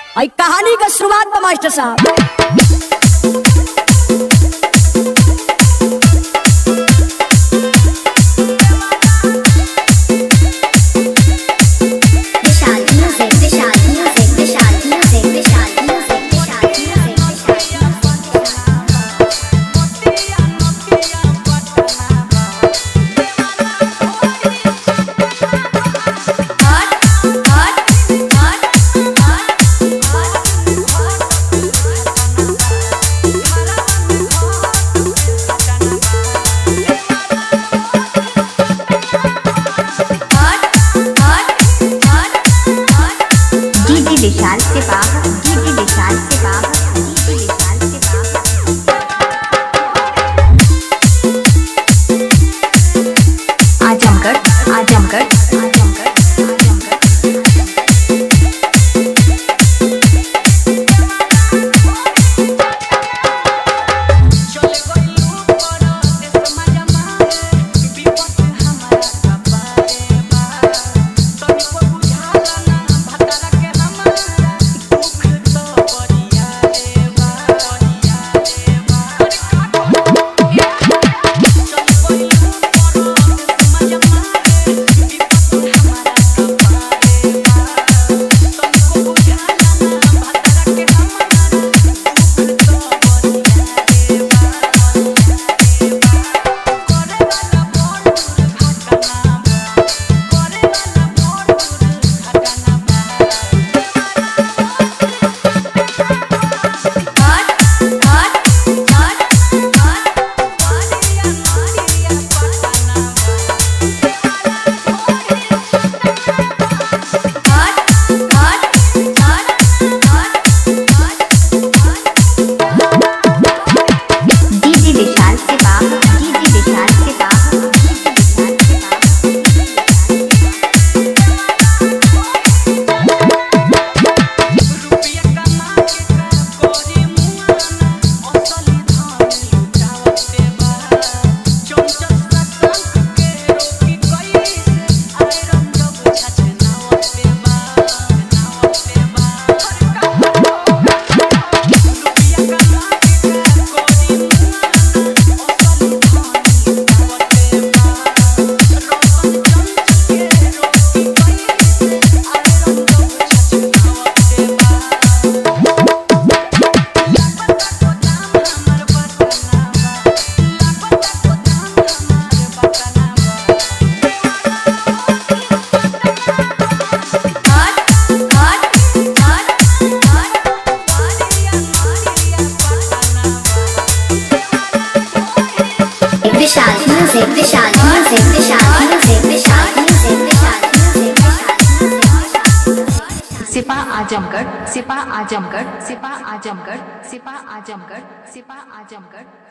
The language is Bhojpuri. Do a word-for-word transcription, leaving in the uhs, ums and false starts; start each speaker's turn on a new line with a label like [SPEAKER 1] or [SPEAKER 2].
[SPEAKER 1] आई कहानी का शुरुआत बा मास्टर साहब।
[SPEAKER 2] विशाल से बाहर डीजे विशाल से बाहर डीजे विशाल से बाहर Azamgarh Azamgarh Azamgarh Vishal music Vishal music Vishal music Vishal music Vishal
[SPEAKER 3] सिपा आजमगढ़ सिपा आजमगढ़ सिपा आजमगढ़ सिपा आजमगढ़ सिपा आजमगढ़